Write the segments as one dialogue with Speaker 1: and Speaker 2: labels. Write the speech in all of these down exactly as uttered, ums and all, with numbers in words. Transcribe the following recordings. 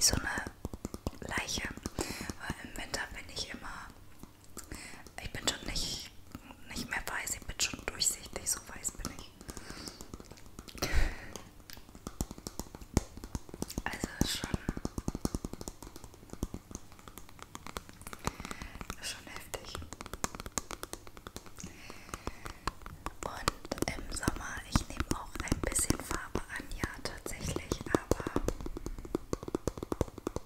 Speaker 1: wie so eine Leiche. Aber im Winter bin ich immer, ich bin schon nicht, nicht mehr weiß, ich bin schon durchsichtig, so weiß bin ich. Also ist schon, ist schon heftig. Und im Sommer, ich nehme auch ein bisschen Farbe an, ja tatsächlich, aber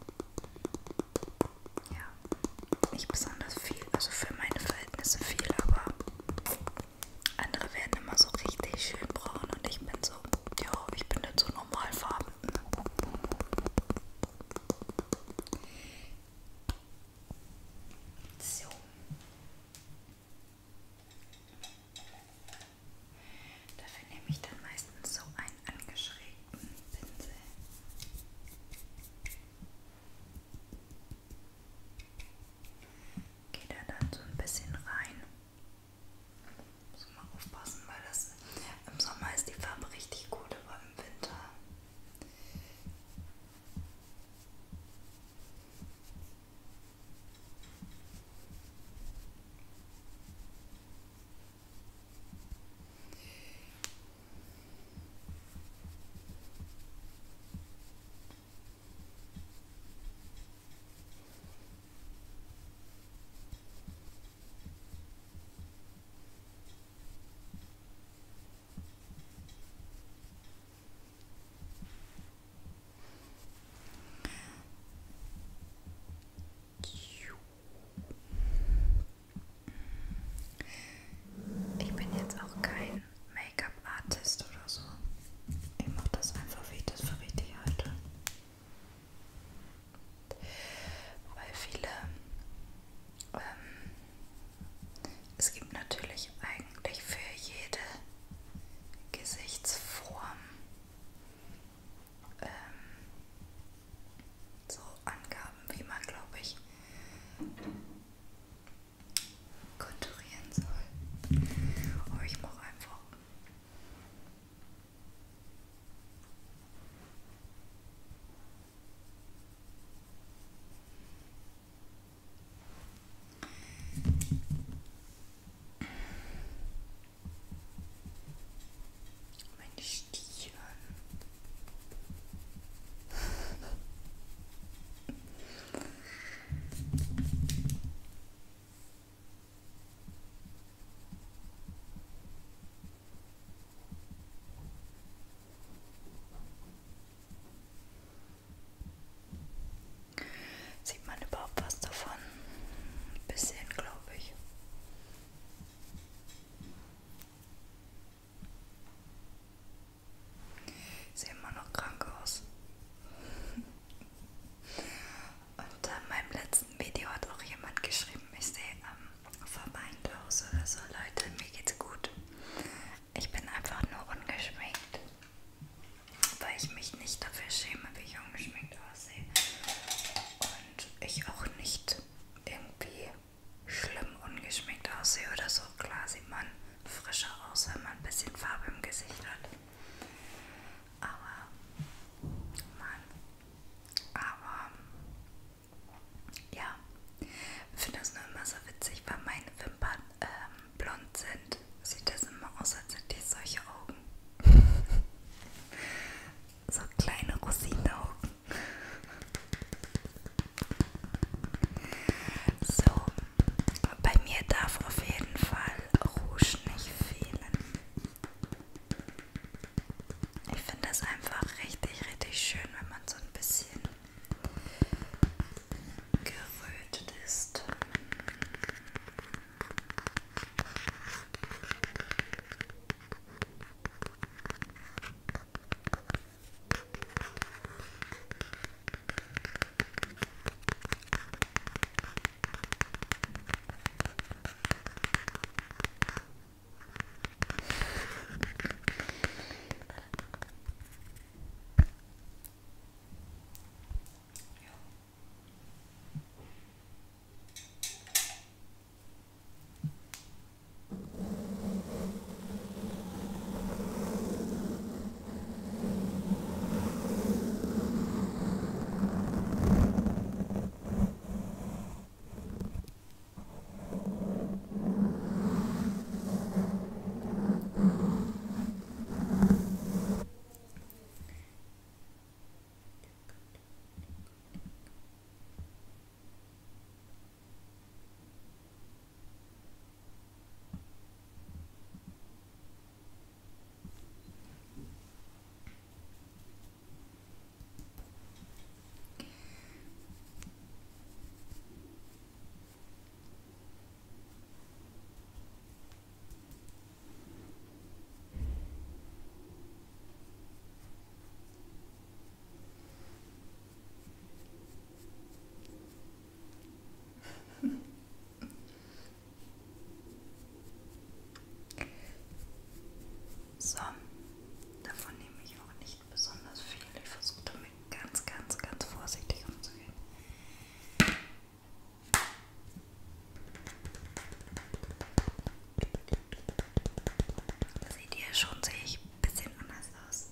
Speaker 1: schon sehe ich ein bisschen anders aus.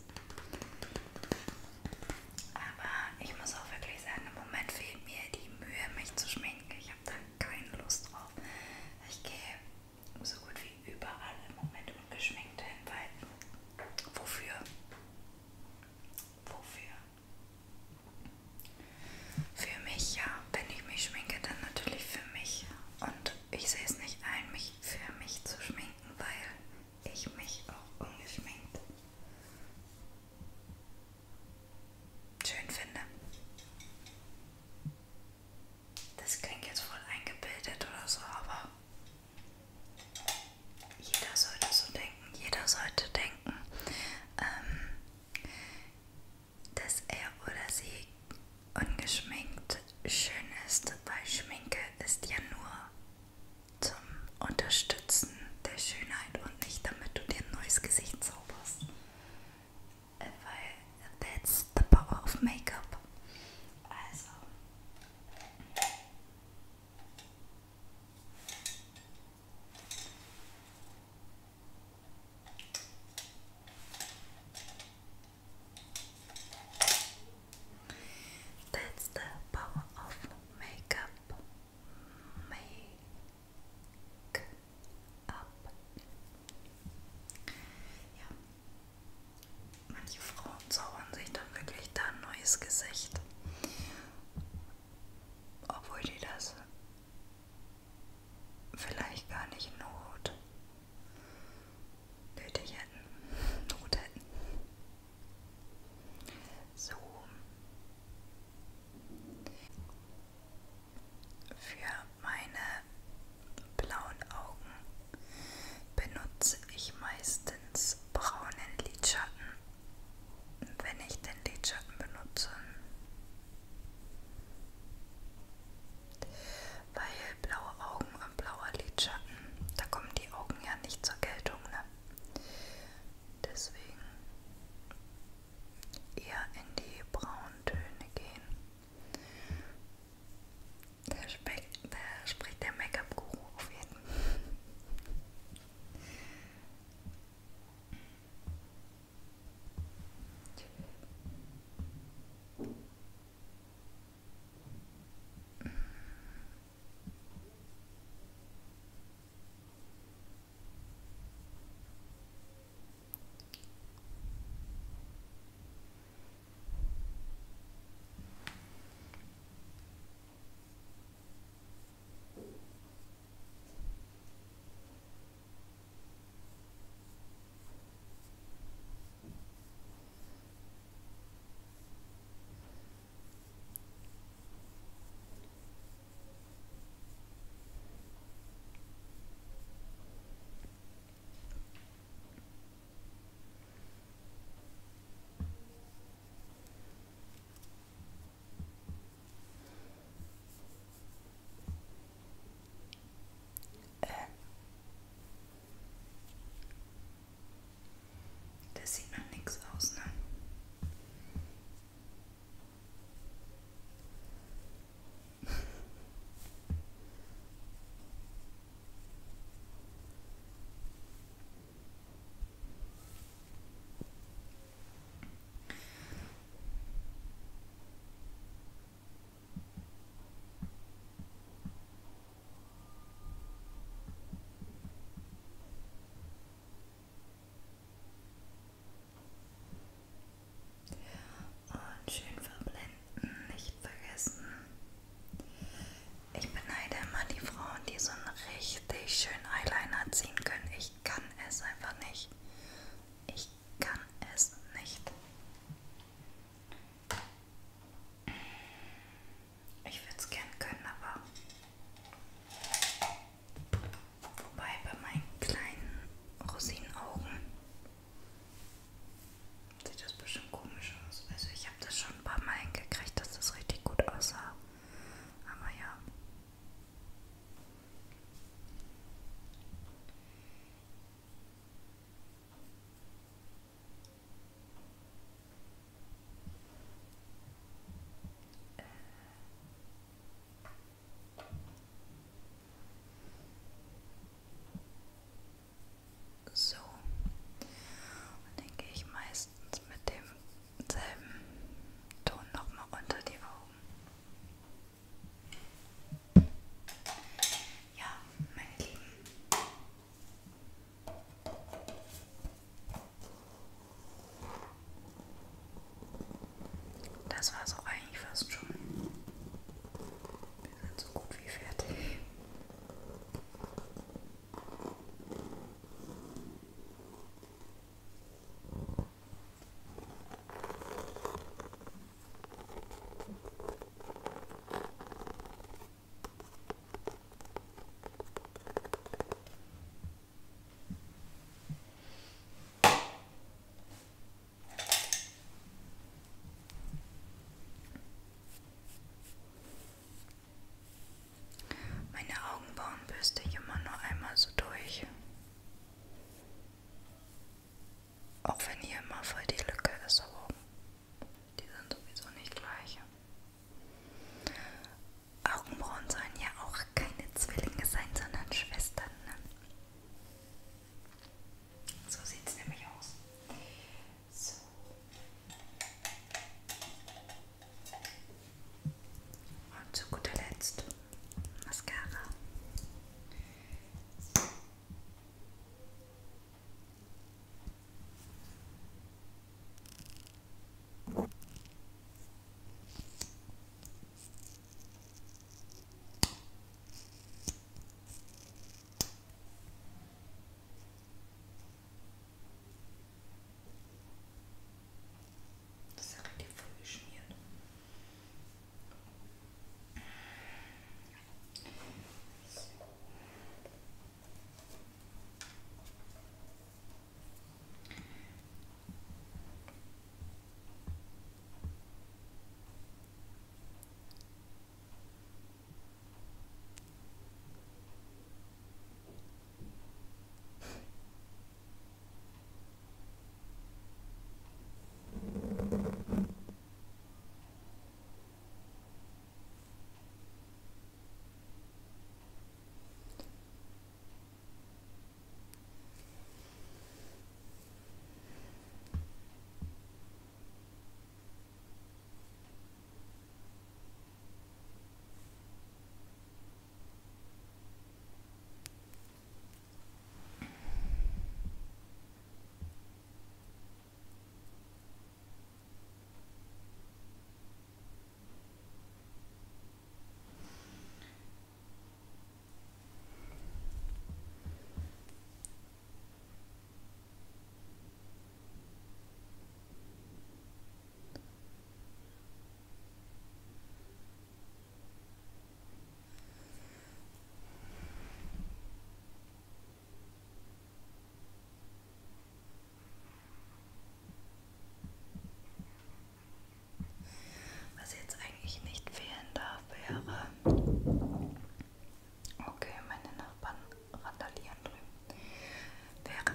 Speaker 1: Aber ich muss auch wirklich sagen, im Moment fehlt mir die Mühe, mich zu schminken. Ich habe da keine Lust drauf. Ich gehe so gut wie überall im Moment ungeschminkt hin, weil wofür? Wofür? Für mich, ja. Wenn ich mich schminke, dann natürlich für mich. Und ich sehe es nicht ein, mich für mich zu schminken, weil ich mich auch ungeschminkt schön finde. Das klingt jetzt voll eingebildet oder so, aber jeder sollte so denken. Jeder sollte denken, ähm, dass er oder sie ungeschminkt schön ist, weil Schminke ist ja nur zum Unterstützen der Schönheit und nicht damit du dir ein neues Gesicht zauberst. Äh, Weil that's the power of Make-up. Also. That's the power of Make-up. Make-up. Ja. Manche Frauen zaubern sich dann wirklich da ein neues Gesicht. Obwohl die das vielleicht gar nicht not nötig hätten. Not hätten. So. Für meine blauen Augen benutze ich meistens braunen Lidschatten, wenn ich den Lidschatten benutze. Weil blaue Augen und blauer Lidschatten, da kommen die Augen ja nicht zur Geltung, ne? Deswegen eher in die Brauntöne gehen. Da spricht, da spricht der Make-up-Guru auf jeden Fall. Das sieht noch nichts aus, ne?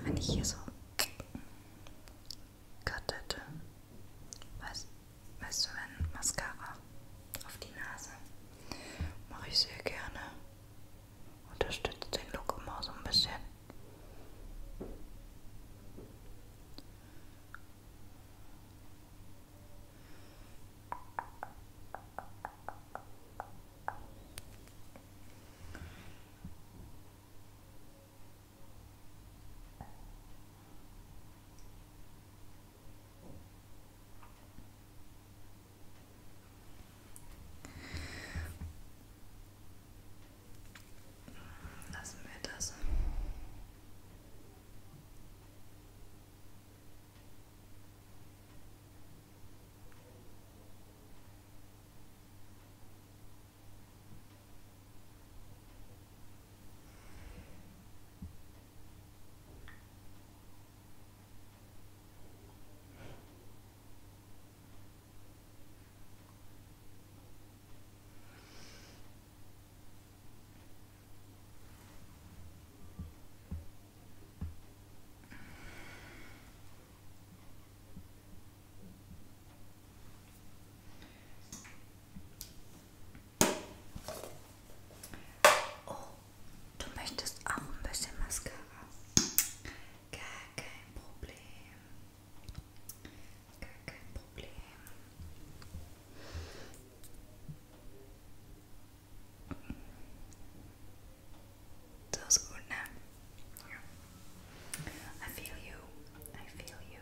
Speaker 1: wenn ich hier so Cut hätte. Weißt, weißt du, wenn Mascara auf die Nase mache ich sehr gerne. Unterstützt den Look immer so ein bisschen. Lassen wir das. Du möchtest auch ein bisschen Mascara? Gar kein Problem. Gar kein Problem. So ist gut, ne? Ja. I feel you. I feel you.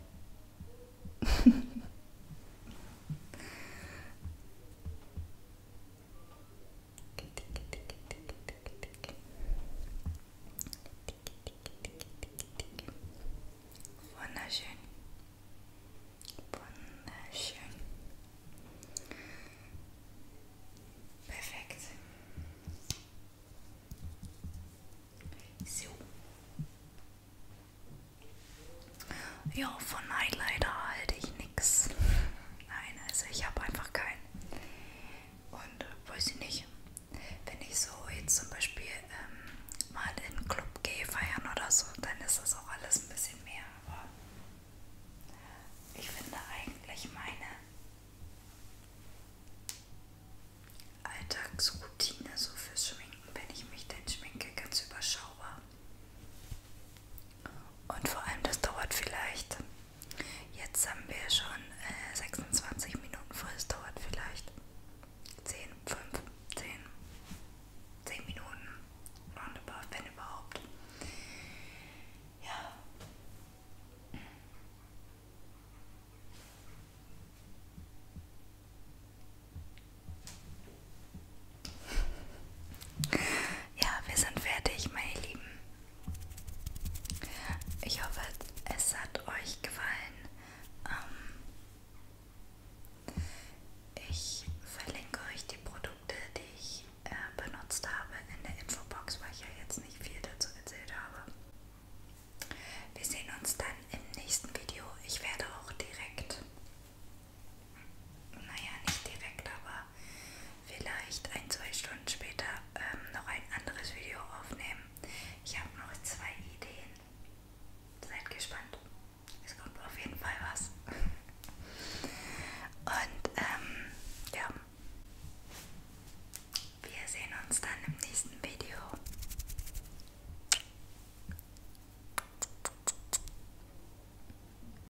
Speaker 1: Wunderschön. Wunderschön. Perfekt. So. Ja, von Highlighter halte ich nichts. Nein, also ich habe einfach keinen. Und äh, weiß ich nicht, wenn ich so jetzt zum Beispiel ähm, mal in einen Club gehe, feiern oder so, dann ist das auch